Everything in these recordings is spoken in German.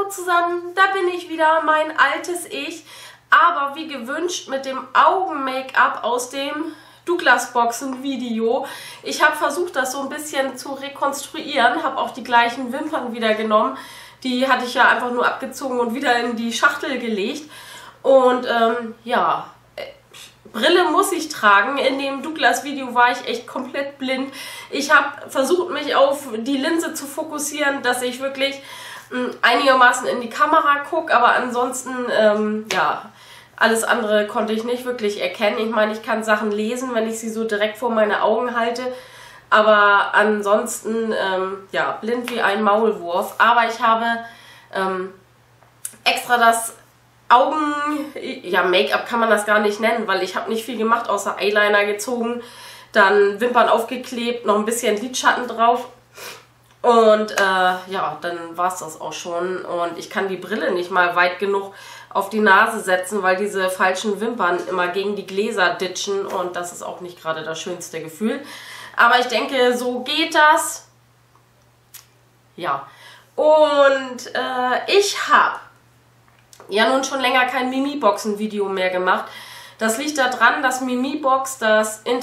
Hallo zusammen, da bin ich wieder, mein altes Ich, aber wie gewünscht mit dem Augen-Make-up aus dem Douglas-Boxen-Video. Ich habe versucht, das so ein bisschen zu rekonstruieren, habe auch die gleichen Wimpern wieder genommen. Die hatte ich ja einfach nur abgezogen und wieder in die Schachtel gelegt. Und ja, Brille muss ich tragen. In dem Douglas-Video war ich echt komplett blind. Ich habe versucht, mich auf die Linse zu fokussieren, dass ich wirklich einigermaßen in die Kamera gucke, aber ansonsten, ja, alles andere konnte ich nicht wirklich erkennen. Ich meine, ich kann Sachen lesen, wenn ich sie so direkt vor meine Augen halte, aber ansonsten, ja, blind wie ein Maulwurf. Aber ich habe extra das ja, Make-up kann man das gar nicht nennen, weil ich habe nicht viel gemacht, außer Eyeliner gezogen, dann Wimpern aufgeklebt, noch ein bisschen Lidschatten drauf und ja, dann war es das auch schon. Und ich kann die Brille nicht mal weit genug auf die Nase setzen, weil diese falschen Wimpern immer gegen die Gläser ditchen und das ist auch nicht gerade das schönste Gefühl. Aber ich denke, so geht das. Ja, und ich habe ja nun schon länger kein Mimiboxen-Video mehr gemacht. Das liegt daran, dass Mimibox den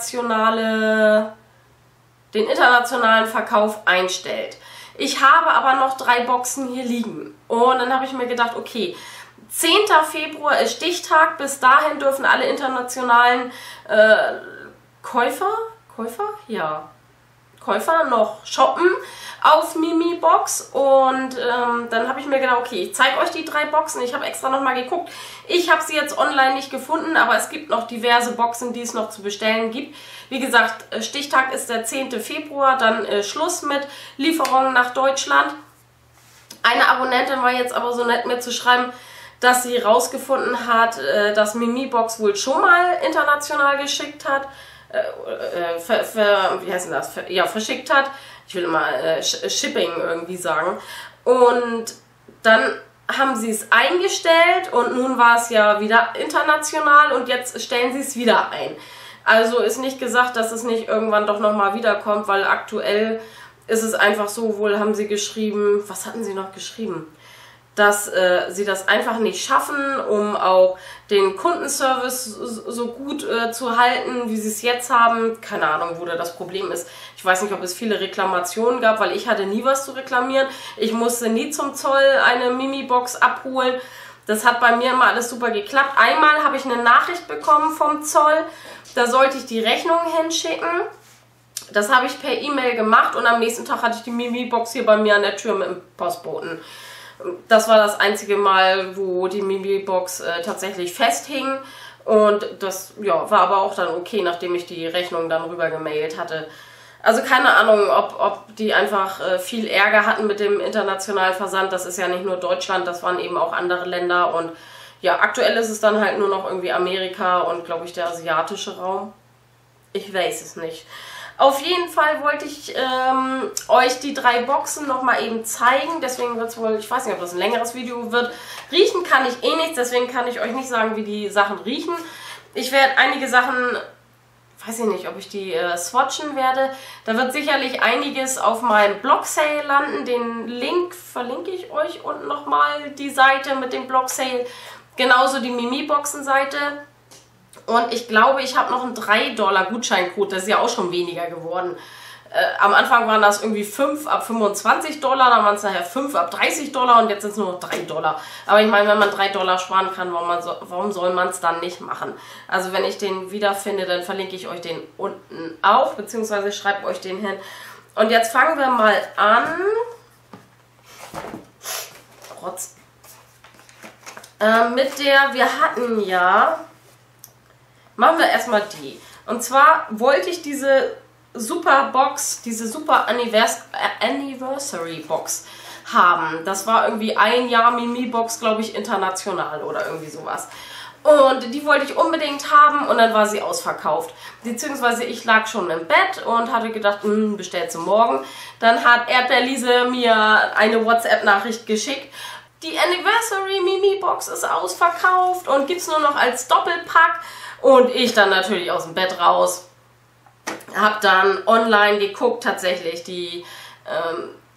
internationalen Verkauf einstellt. Ich habe aber noch 3 Boxen hier liegen. Und dann habe ich mir gedacht, okay, 10. Februar ist Stichtag. Bis dahin dürfen alle internationalen Käufer noch shoppen auf Mimibox. Und dann habe ich mir gedacht, okay, ich zeige euch die 3 Boxen. Ich habe extra nochmal geguckt. Ich habe sie jetzt online nicht gefunden, aber es gibt noch diverse Boxen, die es noch zu bestellen gibt. Wie gesagt, Stichtag ist der 10. Februar, dann Schluss mit Lieferungen nach Deutschland. Eine Abonnentin war jetzt aber so nett, mir zu schreiben, dass sie rausgefunden hat, dass Mimibox wohl schon mal international geschickt hat. Wie heißt denn das? Ja, verschickt hat. Ich will immer Shipping irgendwie sagen. Und dann haben sie es eingestellt und nun war es ja wieder international und jetzt stellen sie es wieder ein. Also ist nicht gesagt, dass es nicht irgendwann doch nochmal wiederkommt, weil aktuell ist es einfach so, wohl haben sie geschrieben, was hatten sie noch geschrieben? Dass sie das einfach nicht schaffen, um auch den Kundenservice so gut zu halten, wie sie es jetzt haben. Keine Ahnung, wo da das Problem ist. Ich weiß nicht, ob es viele Reklamationen gab, weil ich hatte nie was zu reklamieren. Ich musste nie zum Zoll eine Mimibox abholen. Das hat bei mir immer alles super geklappt. Einmal habe ich eine Nachricht bekommen vom Zoll, da sollte ich die Rechnung hinschicken. Das habe ich per E-Mail gemacht und am nächsten Tag hatte ich die Mimibox hier bei mir an der Tür mit dem Postboten. Das war das einzige Mal, wo die Mimibox tatsächlich festhing und das ja, war aber auch dann okay, nachdem ich die Rechnung dann rüber gemailt hatte. Also keine Ahnung, ob die einfach viel Ärger hatten mit dem internationalen Versand. Das ist ja nicht nur Deutschland, das waren eben auch andere Länder und ja, aktuell ist es dann halt nur noch irgendwie Amerika und glaube ich der asiatische Raum. Ich weiß es nicht. Auf jeden Fall wollte ich euch die 3 Boxen nochmal eben zeigen. Deswegen wird es wohl, ich weiß nicht, ob das ein längeres Video wird. Riechen kann ich eh nichts, deswegen kann ich euch nicht sagen, wie die Sachen riechen. Ich werde einige Sachen, weiß ich nicht, ob ich die swatchen werde. Da wird sicherlich einiges auf meinem Blog-Sale landen. Den Link verlinke ich euch unten nochmal, die Seite mit dem Blog-Sale. Genauso die Mimiboxen-Seite. Und ich glaube, ich habe noch einen $3 Gutscheincode, das ist ja auch schon weniger geworden. Am Anfang waren das irgendwie 5 ab $25, dann waren es nachher 5 ab $30 und jetzt sind es nur noch $3. Aber ich meine, wenn man $3 sparen kann, warum soll man es dann nicht machen? Also wenn ich den wiederfinde, dann verlinke ich euch den unten auch, beziehungsweise schreibe euch den hin. Und jetzt fangen wir mal an. Rotz. Mit der, wir hatten ja... Machen wir erstmal die. Und zwar wollte ich diese super Box, diese super Anniversary Box haben. Das war irgendwie ein Jahr Mimibox, glaube ich, international oder irgendwie sowas. Und die wollte ich unbedingt haben und dann war sie ausverkauft. Beziehungsweise ich lag schon im Bett und hatte gedacht, bestellt sie morgen. Dann hat Erdbeerliese mir eine WhatsApp-Nachricht geschickt. Die Anniversary Mimibox ist ausverkauft und gibt es nur noch als Doppelpack. Und ich dann natürlich aus dem Bett raus, habe dann online geguckt, tatsächlich die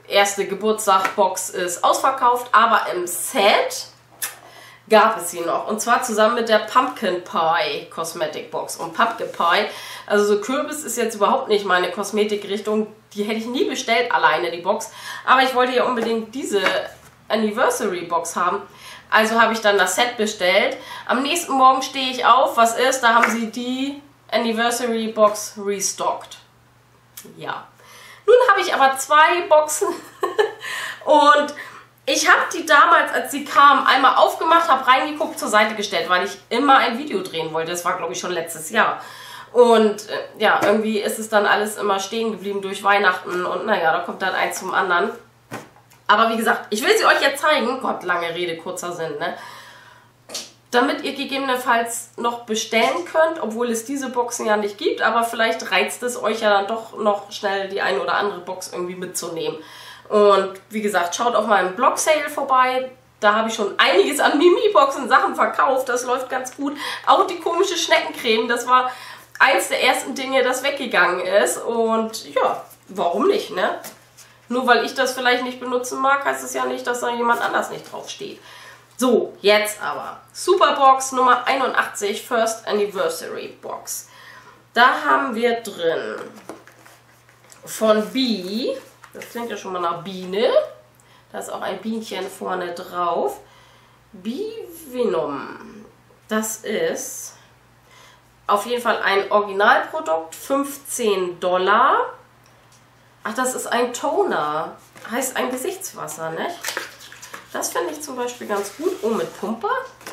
erste Geburtstagbox ist ausverkauft, aber im Set gab es sie noch. Und zwar zusammen mit der Pumpkin Pie Cosmetic Box. Und Pumpkin Pie, also so Kürbis ist jetzt überhaupt nicht meine Kosmetikrichtung. Die hätte ich nie bestellt, alleine die Box. Aber ich wollte ja unbedingt diese Anniversary Box haben. Also habe ich dann das Set bestellt. Am nächsten Morgen stehe ich auf. Was ist? Da haben sie die Anniversary Box restockt. Ja. Nun habe ich aber 2 Boxen. Und ich habe die damals, als sie kamen, einmal aufgemacht, habe reingeguckt, zur Seite gestellt, weil ich immer ein Video drehen wollte. Das war, glaube ich, schon letztes Jahr. Und ja, irgendwie ist es dann alles immer stehen geblieben durch Weihnachten. Und naja, da kommt dann eins zum anderen. Aber wie gesagt, ich will sie euch jetzt zeigen. Gott, lange Rede, kurzer Sinn, ne? Damit ihr gegebenenfalls noch bestellen könnt, obwohl es diese Boxen ja nicht gibt. Aber vielleicht reizt es euch ja dann doch noch schnell die eine oder andere Box irgendwie mitzunehmen. Und wie gesagt, schaut auf meinem Blog-Sale vorbei. Da habe ich schon einiges an Mimi-Boxen Sachen verkauft. Das läuft ganz gut. Auch die komische Schneckencreme, das war eins der ersten Dinge, das weggegangen ist. Und ja, warum nicht, ne? Nur weil ich das vielleicht nicht benutzen mag, heißt es ja nicht, dass da jemand anders nicht drauf steht. So, jetzt aber. Superbox Nummer 81, First Anniversary Box. Da haben wir drin von Bee. Das klingt ja schon mal nach Biene. Da ist auch ein Bienchen vorne drauf. Bivenom. Das ist auf jeden Fall ein Originalprodukt. $15. Ach, das ist ein Toner. Heißt ein Gesichtswasser, ne? Das finde ich zum Beispiel ganz gut. Oh, mit Pumper.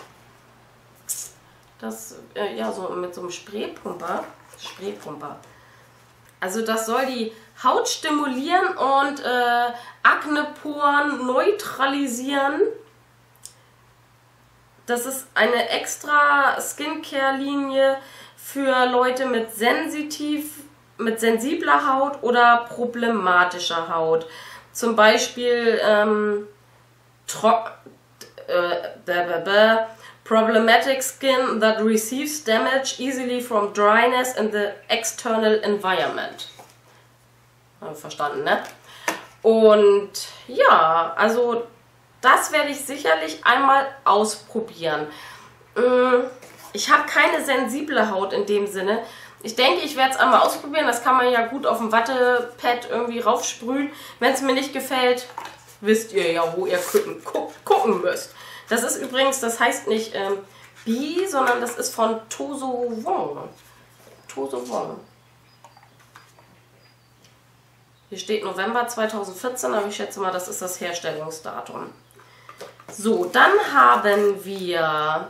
Das, ja, so mit so einem Spraypumper. Also das soll die Haut stimulieren und Akneporen neutralisieren. Das ist eine extra Skincare-Linie für Leute mit sensibler Haut oder problematischer Haut. Zum Beispiel problematic skin that receives damage easily from dryness in the external environment. Verstanden, ne? Und ja, also das werde ich sicherlich einmal ausprobieren. Ich habe keine sensible Haut in dem Sinne. Ich denke, ich werde es einmal ausprobieren. Das kann man ja gut auf dem Wattepad irgendwie raufsprühen. Wenn es mir nicht gefällt, wisst ihr ja, wo ihr gucken müsst. Das ist übrigens, das heißt nicht Bee, sondern das ist von Toso Wong. Toso Wong. Hier steht November 2014, aber ich schätze mal, das ist das Herstellungsdatum. So, dann haben wir,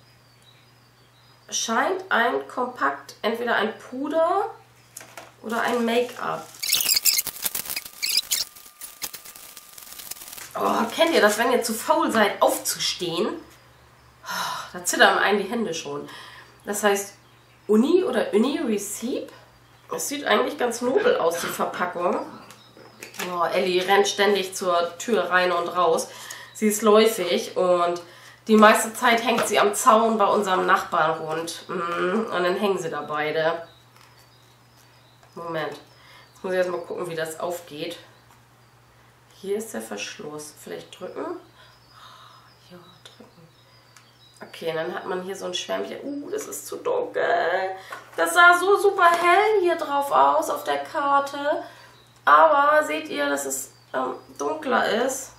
scheint ein Kompakt, entweder ein Puder oder ein Make-up. Oh, kennt ihr das, wenn ihr zu faul seid, aufzustehen? Oh, da zittern einem die Hände schon. Das heißt Uni oder Uni Receipt. Es sieht eigentlich ganz nobel aus, die Verpackung. Oh, Ellie rennt ständig zur Tür rein und raus. Sie ist läufig und die meiste Zeit hängt sie am Zaun bei unserem Nachbarn rund. Und dann hängen sie da beide. Moment. Jetzt muss ich erstmal gucken, wie das aufgeht. Hier ist der Verschluss. Vielleicht drücken? Ja, drücken. Okay, dann hat man hier so ein Schwämmchen. Das ist zu dunkel. Das sah so super hell hier drauf aus auf der Karte. Aber seht ihr, dass es dunkler ist?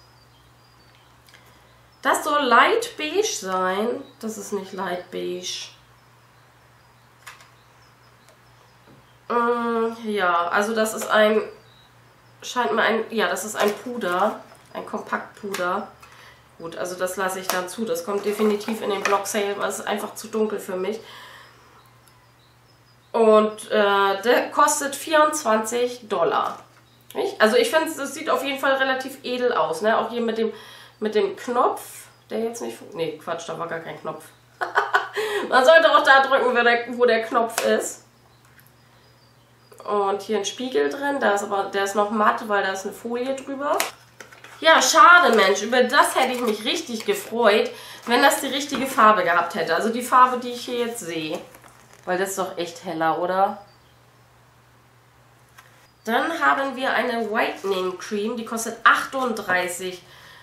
Das soll light beige sein. Das ist nicht light beige. Ja, also das ist ein, scheint mir ein, ja, das ist ein Puder. Ein Kompaktpuder. Gut, also das lasse ich dann zu. Das kommt definitiv in den Blog Sale, weil es ist einfach zu dunkel für mich. Und der kostet $24. Nicht? Also ich finde, das sieht auf jeden Fall relativ edel aus. Ne? Auch hier mit dem Knopf, der jetzt nicht... Nee, Quatsch, da war gar kein Knopf. Man sollte auch da drücken, wo der Knopf ist. Und hier ein Spiegel drin. Da ist aber, der ist noch matt, weil da ist eine Folie drüber. Ja, schade, Mensch. Über das hätte ich mich richtig gefreut, wenn das die richtige Farbe gehabt hätte. Also die Farbe, die ich hier jetzt sehe. Weil das ist doch echt heller, oder? Dann haben wir eine Whitening Cream, die kostet $38.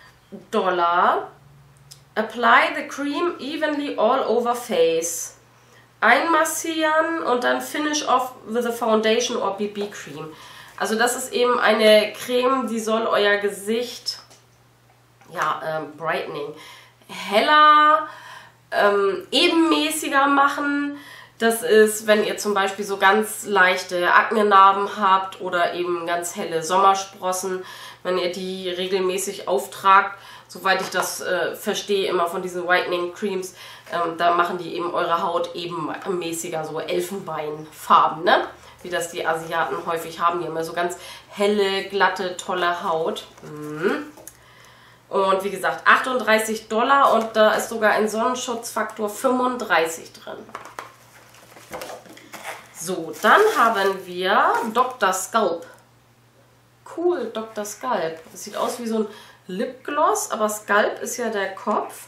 Apply the cream evenly all over face. Einmassieren und dann finish off with a foundation or BB Cream. Also das ist eben eine Creme, die soll euer Gesicht, ja, brightening, heller, ebenmäßiger machen. Das ist, wenn ihr zum Beispiel so ganz leichte Aknenarben habt oder eben ganz helle Sommersprossen, wenn ihr die regelmäßig auftragt, soweit ich das verstehe, immer von diesen Whitening Creams, da machen die eben eure Haut ebenmäßiger, so Elfenbeinfarben, ne? Wie das die Asiaten häufig haben. Die haben ja so ganz helle, glatte, tolle Haut. Und wie gesagt, $38 und da ist sogar ein Sonnenschutzfaktor 35 drin. So, dann haben wir Dr. Scalp. Cool, Dr. Scalp. Das sieht aus wie so ein Lipgloss, aber Scalp ist ja der Kopf.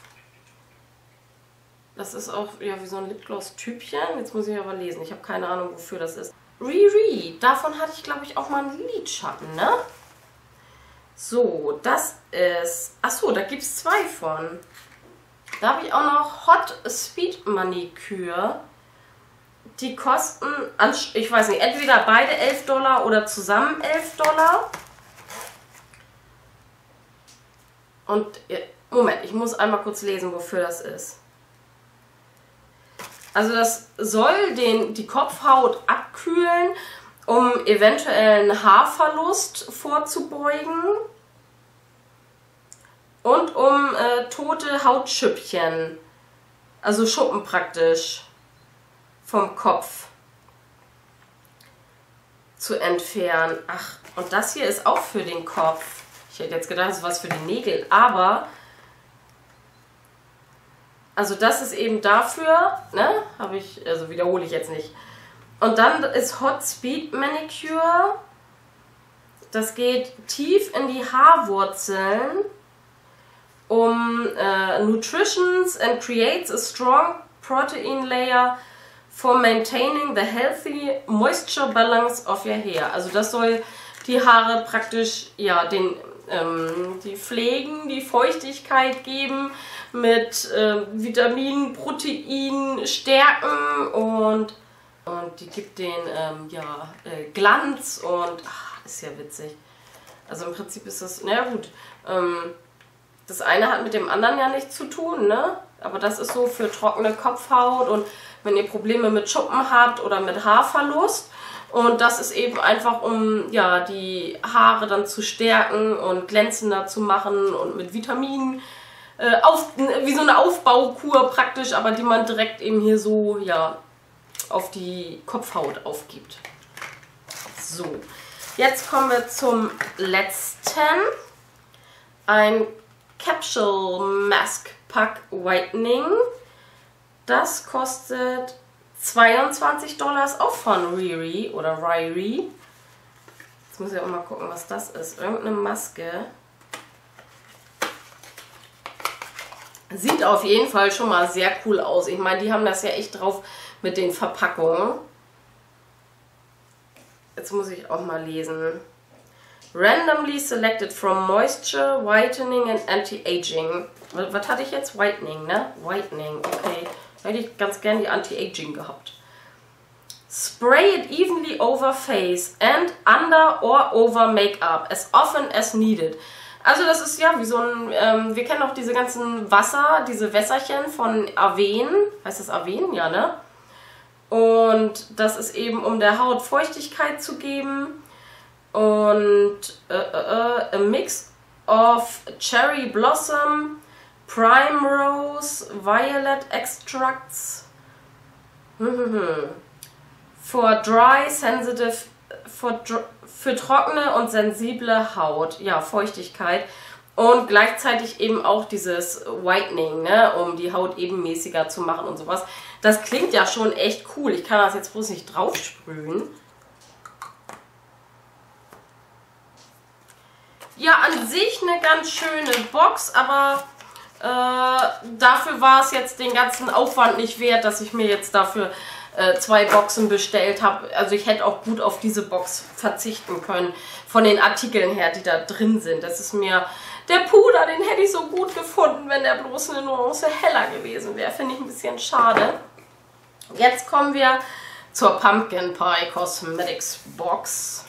Das ist auch ja wie so ein Lipgloss-Typchen. Jetzt muss ich aber lesen. Ich habe keine Ahnung, wofür das ist. Riri. Davon hatte ich, glaube ich, auch mal einen Lidschatten, ne? So, das ist... Achso, da gibt es 2 von. Da habe ich auch noch Hot Speed Manicure. Die kosten, ich weiß nicht, entweder beide $11 oder zusammen $11. Und, Moment, ich muss einmal kurz lesen, wofür das ist. Also das soll die Kopfhaut abkühlen, um eventuellen Haarverlust vorzubeugen und um tote Hautschüppchen, also Schuppen praktisch, vom Kopf zu entfernen. Ach, und das hier ist auch für den Kopf. Ich hätte jetzt gedacht, das ist was für die Nägel, aber also das ist eben dafür, ne, also wiederhole ich jetzt nicht. Und dann ist Hot Speed Manicure. Das geht tief in die Haarwurzeln, um nutritions and creates a strong protein layer for maintaining the healthy moisture balance of your hair. Also das soll die Haare praktisch, ja, die pflegen, die Feuchtigkeit geben, mit Vitaminen, Proteinen stärken und die gibt den Glanz und ist ja witzig. Also im Prinzip ist das, naja gut, das eine hat mit dem anderen ja nichts zu tun, ne? Aber das ist so für trockene Kopfhaut und wenn ihr Probleme mit Schuppen habt oder mit Haarverlust. Und das ist eben einfach, um ja, die Haare dann zu stärken und glänzender zu machen und mit Vitaminen, wie so eine Aufbaukur praktisch, aber die man direkt eben hier so ja, auf die Kopfhaut aufgibt. So, jetzt kommen wir zum letzten. Ein Capsule Mask Pack Whitening. Das kostet $22, auch von Riri oder Riri. Jetzt muss ich auch mal gucken, was das ist. Irgendeine Maske. Sieht auf jeden Fall schon mal sehr cool aus. Ich meine, die haben das ja echt drauf mit den Verpackungen. Jetzt muss ich auch mal lesen. Randomly selected from Moisture, Whitening and Anti-Aging. Was hatte ich jetzt? Whitening, ne? Whitening, okay. Da hätte ich ganz gern die Anti-Aging gehabt. Spray it evenly over face and under or over Make-up as often as needed. Also das ist ja wie so ein, wir kennen auch diese ganzen diese Wässerchen von Avène. Heißt das Avène? Ja, ne? Und das ist eben, um der Haut Feuchtigkeit zu geben. Und a mix of Cherry Blossom, Primrose, Violet Extracts. For dry, sensitive, für trockene und sensible Haut. Ja, Feuchtigkeit. Und gleichzeitig eben auch dieses Whitening, ne, um die Haut ebenmäßiger zu machen und sowas. Das klingt ja schon echt cool. Ich kann das jetzt bloß nicht drauf sprühen. Ja, an sich eine ganz schöne Box, aber dafür war es jetzt den ganzen Aufwand nicht wert, dass ich mir jetzt dafür 2 Boxen bestellt habe. Also ich hätte auch gut auf diese Box verzichten können, von den Artikeln her, die da drin sind. Das ist mir, der Puder, den hätte ich so gut gefunden, wenn der bloß eine Nuance heller gewesen wäre. Finde ich ein bisschen schade. Jetzt kommen wir zur Pumpkin Pie Cosmetics Box.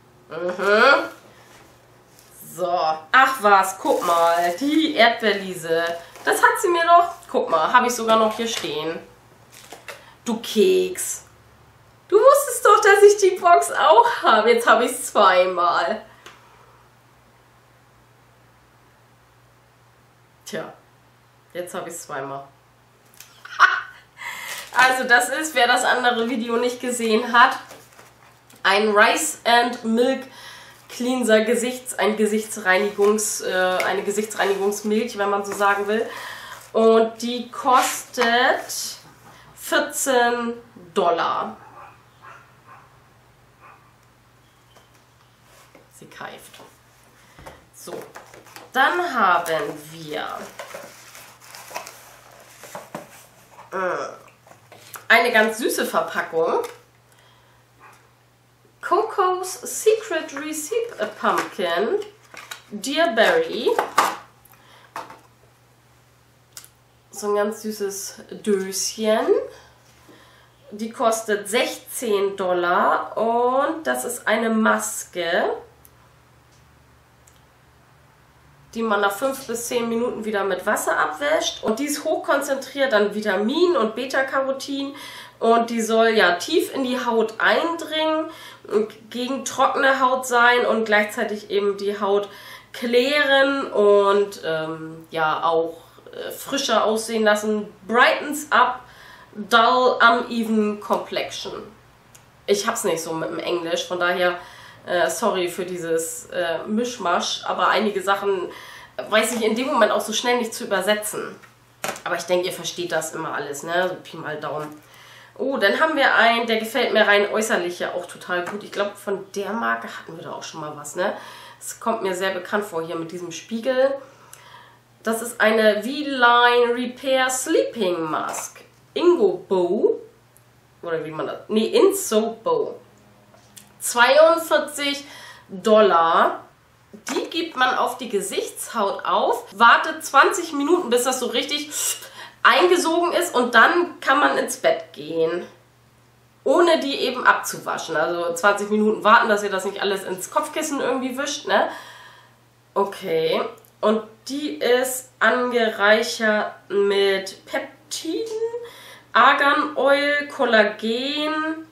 So, ach was, guck mal, die Erdbeerliese. Das hat sie mir doch, guck mal, habe ich sogar noch hier stehen. Du Keks. Du wusstest doch, dass ich die Box auch habe. Jetzt habe ich es zweimal. Tja, jetzt habe ich es zweimal. Also das ist, wer das andere Video nicht gesehen hat, ein Rice and Milk Cleanser eine Gesichtsreinigungsmilch, wenn man so sagen will. Und die kostet $14. Sie keift. So, dann haben wir eine ganz süße Verpackung. Coco's Secret Recipe Pumpkin Dear Berry. So ein ganz süßes Döschen. Die kostet $16 und das ist eine Maske, die man nach 5 bis 10 Minuten wieder mit Wasser abwäscht. Und die ist hochkonzentriert an Vitamin und Beta-Carotin und die soll ja tief in die Haut eindringen und gegen trockene Haut sein und gleichzeitig eben die Haut klären und ja auch frischer aussehen lassen. Brightens up dull uneven complexion. Ich hab's nicht so mit dem Englisch, von daher sorry für dieses Mischmasch, aber einige Sachen weiß ich in dem Moment auch so schnell nicht zu übersetzen. Aber ich denke, ihr versteht das immer alles, ne? So Pi mal Daumen. Oh, dann haben wir einen, der gefällt mir rein äußerlich ja auch total gut. Ich glaube, von der Marke hatten wir da auch schon mal was, ne? Das kommt mir sehr bekannt vor hier mit diesem Spiegel. Das ist eine V-Line Repair Sleeping Mask. Ingobow. Oder wie man das... Nee, Insobow. $42. Die gibt man auf die Gesichtshaut auf, wartet 20 Minuten, bis das so richtig eingesogen ist und dann kann man ins Bett gehen. Ohne die eben abzuwaschen. Also 20 Minuten warten, dass ihr das nicht alles ins Kopfkissen irgendwie wischt, ne? Okay. Und die ist angereichert mit Peptiden, Argan Oil, Kollagen,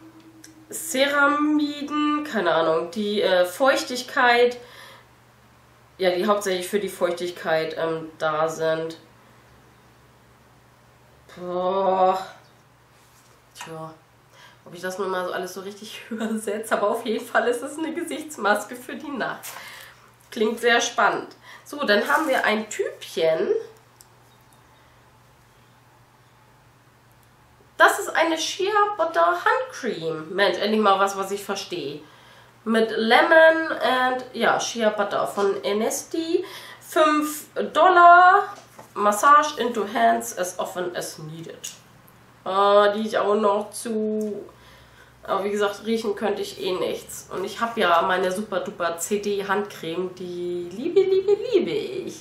Ceramiden, keine Ahnung, die Feuchtigkeit, ja, die hauptsächlich für die Feuchtigkeit da sind. Boah. Tja, ob ich das nun mal so alles so richtig übersetze, aber auf jeden Fall ist es eine Gesichtsmaske für die Nacht. Klingt sehr spannend. So, dann haben wir ein Tübchen. Das ist eine Shea Butter Handcreme. Mensch, endlich mal was ich verstehe. Mit Lemon und ja, Shea Butter von Enesti. $5. Massage into hands as often as needed. Die ich auch noch zu... Aber wie gesagt, riechen könnte ich eh nichts. Und ich habe ja meine super duper CD Handcreme, die liebe ich.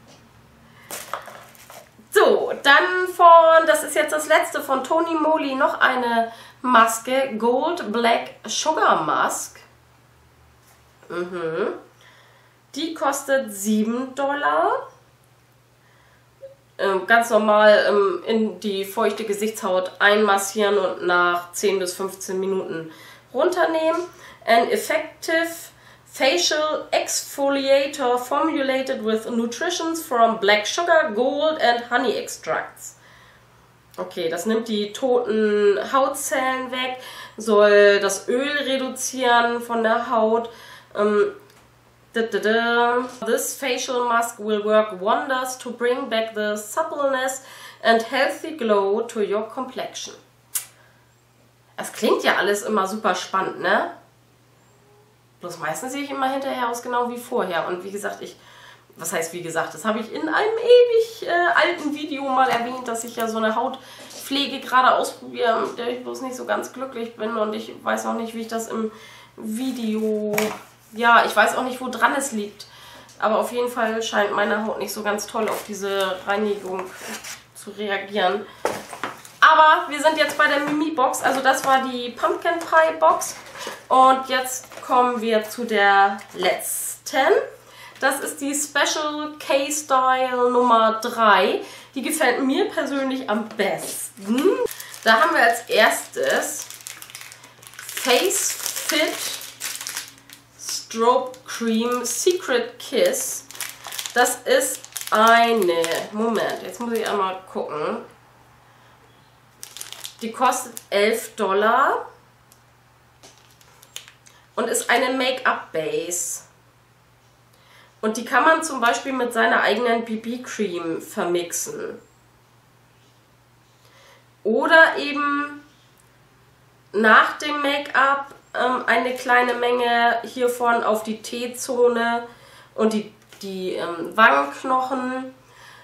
So, dann das ist jetzt das letzte von Tony Moly, noch eine Maske, Gold Black Sugar Mask. Die kostet $7. Ganz normal in die feuchte Gesichtshaut einmassieren und nach 10 bis 15 Minuten runternehmen. An effective facial exfoliator formulated with nutritions from black sugar, gold and honey extracts. Okay, das nimmt die toten Hautzellen weg, soll das Öl reduzieren von der Haut. This facial mask will work wonders to bring back the suppleness and healthy glow to your complexion. Es klingt ja alles immer super spannend, ne? Bloß meistens sehe ich immer hinterher aus genau wie vorher. Und wie gesagt, ich was heißt wie gesagt, das habe ich in einem ewig alten Video mal erwähnt, dass ich ja so eine Hautpflege gerade ausprobiere, mit der ich bloß nicht so ganz glücklich bin und ich weiß auch nicht, wie ich das im Video, ja, ich weiß auch nicht, wo dran es liegt, aber auf jeden Fall scheint meine Haut nicht so ganz toll auf diese Reinigung zu reagieren. Aber wir sind jetzt bei der Mimi-Box, also das war die Pumpkin Pie Box und jetzt kommen wir zu der letzten. Das ist die Special K-Style Nummer 3. Die gefällt mir persönlich am besten. Da haben wir als erstes Face Fit Strobe Cream Secret Kiss. Das ist eine, Moment, jetzt muss ich einmal gucken. Die kostet $11 und ist eine Make-up-Base. Und die kann man zum Beispiel mit seiner eigenen BB-Cream vermixen. Oder eben nach dem Make-up eine kleine Menge hiervon auf die T-Zone und die Wangenknochen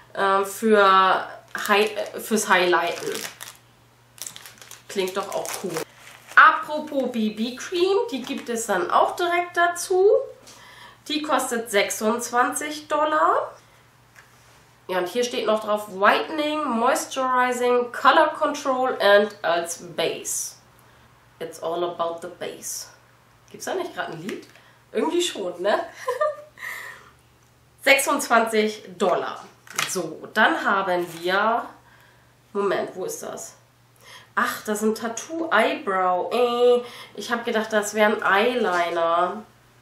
fürs Highlighten. Klingt doch auch cool. Apropos BB-Cream, die gibt es dann auch direkt dazu. Die kostet $26. Ja, und hier steht noch drauf Whitening, Moisturizing, Color Control and als Base. It's all about the base. Gibt es da nicht gerade ein Lied? Irgendwie schon, ne? $26. So, dann haben wir... Moment, wo ist das? Ach, das ist ein Tattoo Eyebrow. Ich habe gedacht, das wäre ein Eyeliner.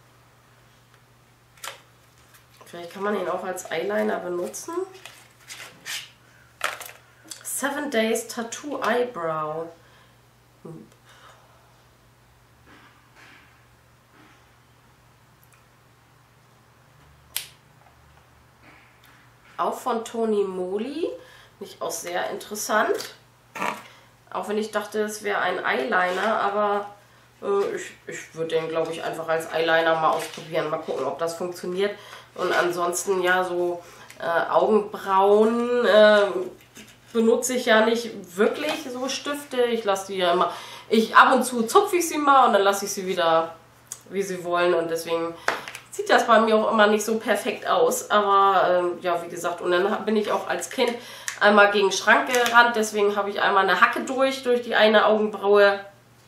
Vielleicht kann man ihn auch als Eyeliner benutzen. 7 Days Tattoo Eyebrow. Auch von Tony Moly. Finde ich auch sehr interessant. Auch wenn ich dachte, es wäre ein Eyeliner, aber ich würde den, glaube ich, einfach als Eyeliner mal ausprobieren. Mal gucken, ob das funktioniert. Und ansonsten, ja, so Augenbrauen benutze ich ja nicht wirklich so Stifte. Ich lasse die ja immer, ab und zu zupfe ich sie mal und dann lasse ich sie wieder, wie sie wollen. Und deswegen sieht das bei mir auch immer nicht so perfekt aus. Aber ja, wie gesagt, und dann bin ich auch als Kind einmal gegen den Schrank gerannt. Deswegen habe ich einmal eine Hacke durch die eine Augenbraue.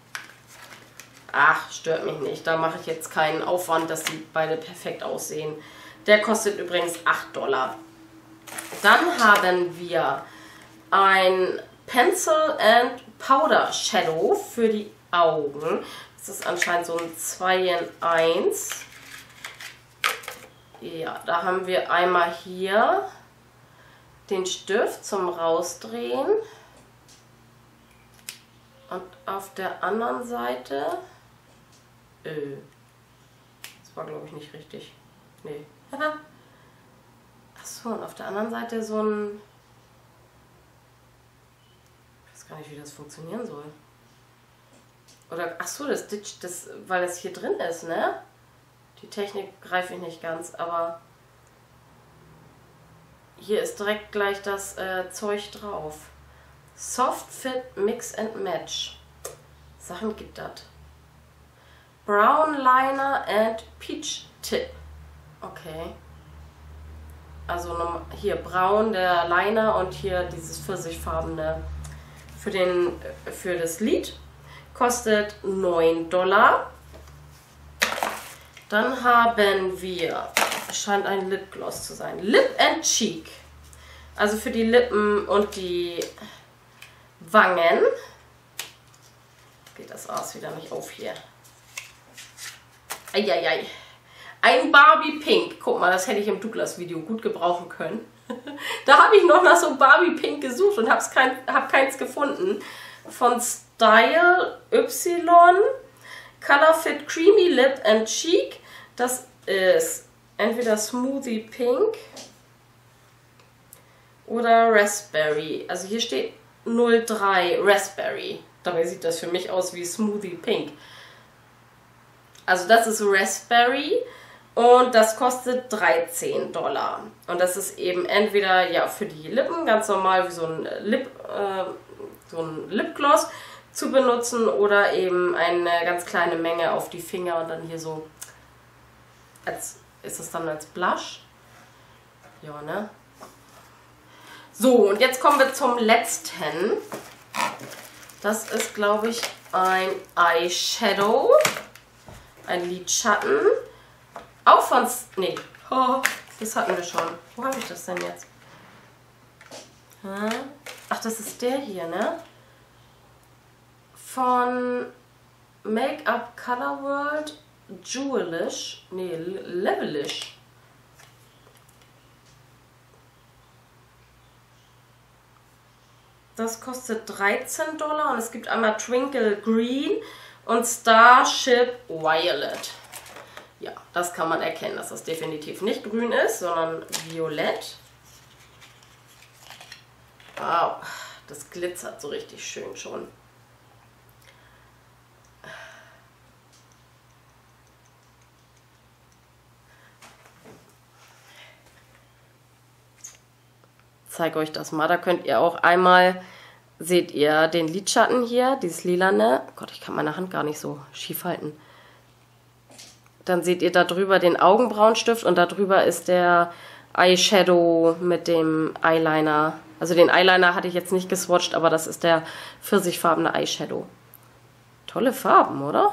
Ach, stört mich nicht. Da mache ich jetzt keinen Aufwand, dass die beide perfekt aussehen. Der kostet übrigens $8. Dann haben wir ein Pencil and Powder Shadow für die Augen. Das ist anscheinend so ein 2 in 1. Ja, da haben wir einmal hier den Stift zum Rausdrehen. Und auf der anderen Seite... das war, glaube ich, nicht richtig. Nee. Achso, und auf der anderen Seite so ein... Ich weiß gar nicht, wie das funktionieren soll. Oder, achso, das Ditch, weil das hier drin ist, ne? Die Technik greife ich nicht ganz, aber hier ist direkt gleich das Zeug drauf. Soft Fit Mix and Match. Sachen gibt das. Brown Liner and Peach Tip. Okay. Also hier braun der Liner und hier dieses pfirsichfarbene für das Lid. Kostet $9. Dann haben wir, scheint ein Lipgloss zu sein, Lip and Cheek. Also für die Lippen und die Wangen. Geht das aus wieder nicht auf hier. Eieiei. Ein Barbie Pink. Guck mal, das hätte ich im Douglas-Video gut gebrauchen können. Da habe ich noch nach so Barbie Pink gesucht und hab keins gefunden. Von Style Y. Color Fit Creamy Lip and Cheek. Das ist entweder Smoothie Pink oder Raspberry. Also hier steht 03 Raspberry. Dabei sieht das für mich aus wie Smoothie Pink. Also das ist Raspberry Und das kostet $13. Und das ist eben entweder ja für die Lippen ganz normal wie so ein Lipgloss zu benutzen oder eben eine ganz kleine Menge auf die Finger und dann hier so ist es dann als Blush. Ja, ne? So, und jetzt kommen wir zum letzten. Das ist, glaube ich, ein Eyeshadow. Ein Lidschatten. Auch von... Nee, das hatten wir schon. Wo habe ich das denn jetzt? Ach, das ist der hier, ne? Von Make-up Color World Jewelish. Nee, Levelish. Das kostet $13 und es gibt einmal Twinkle Green und Starship Violet. Ja, das kann man erkennen, dass das definitiv nicht grün ist, sondern violett. Wow, das glitzert so richtig schön schon. Ich zeige euch das mal. Da könnt ihr auch einmal, seht ihr den Lidschatten hier, dieses lilane. Oh Gott, ich kann meine Hand gar nicht so schief halten. Dann seht ihr da drüber den Augenbrauenstift und da drüber ist der Eyeshadow mit dem Eyeliner. Also den Eyeliner hatte ich jetzt nicht geswatcht, aber das ist der pfirsichfarbene Eyeshadow. Tolle Farben, oder?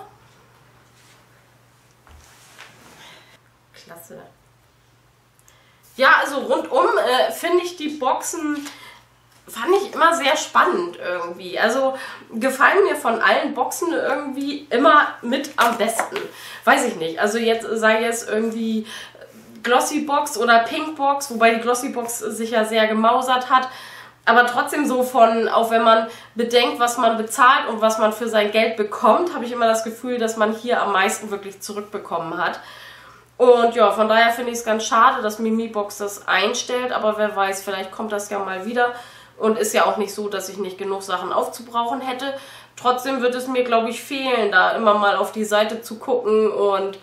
Klasse. Ja, also rundum finde ich die Boxen, fand ich immer sehr spannend irgendwie. Also gefallen mir von allen Boxen irgendwie immer mit am besten. Weiß ich nicht. Also jetzt sei es irgendwie Glossy Box oder Pink Box, wobei die Glossy Box sich ja sehr gemausert hat. Aber trotzdem so von, auch wenn man bedenkt, was man bezahlt und was man für sein Geld bekommt, habe ich immer das Gefühl, dass man hier am meisten wirklich zurückbekommen hat. Und ja, von daher finde ich es ganz schade, dass Mimibox das einstellt, aber wer weiß, vielleicht kommt das ja mal wieder und ist ja auch nicht so, dass ich nicht genug Sachen aufzubrauchen hätte. Trotzdem wird es mir, glaube ich, fehlen, da immer mal auf die Seite zu gucken und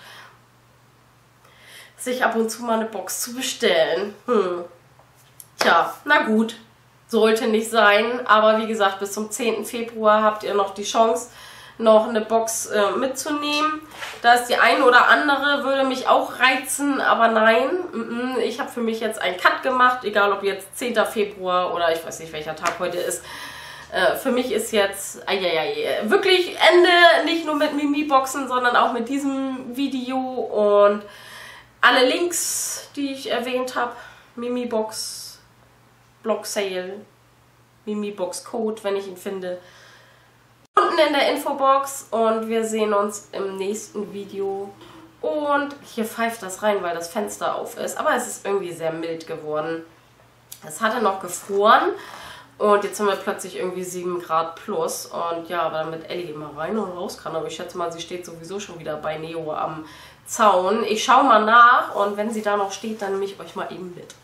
sich ab und zu mal eine Box zu bestellen. Tja, na gut, sollte nicht sein, aber wie gesagt, bis zum 10. Februar habt ihr noch die Chance, noch eine Box mitzunehmen. Da ist die eine oder andere, würde mich auch reizen, aber nein, ich habe für mich jetzt einen Cut gemacht, egal ob jetzt 10. Februar oder ich weiß nicht, welcher Tag heute ist. Für mich ist jetzt wirklich Ende, nicht nur mit Mimiboxen, sondern auch mit diesem Video und alle Links, die ich erwähnt habe, Mimibox, Blog Sale, Mimibox Code, wenn ich ihn finde, unten in der Infobox und wir sehen uns im nächsten Video. Und hier pfeift das rein, weil das Fenster auf ist, aber es ist irgendwie sehr mild geworden. Es hatte noch gefroren und jetzt haben wir plötzlich irgendwie 7 Grad plus und ja, aber damit Ellie immer rein und raus kann, aber ich schätze mal, sie steht sowieso schon wieder bei Neo am Zaun. Ich schaue mal nach und wenn sie da noch steht, dann nehme ich euch mal eben mit.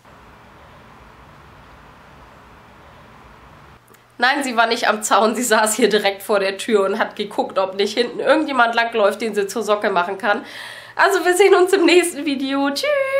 Nein, sie war nicht am Zaun, sie saß hier direkt vor der Tür und hat geguckt, ob nicht hinten irgendjemand langläuft, den sie zur Socke machen kann. Also wir sehen uns im nächsten Video. Tschüss!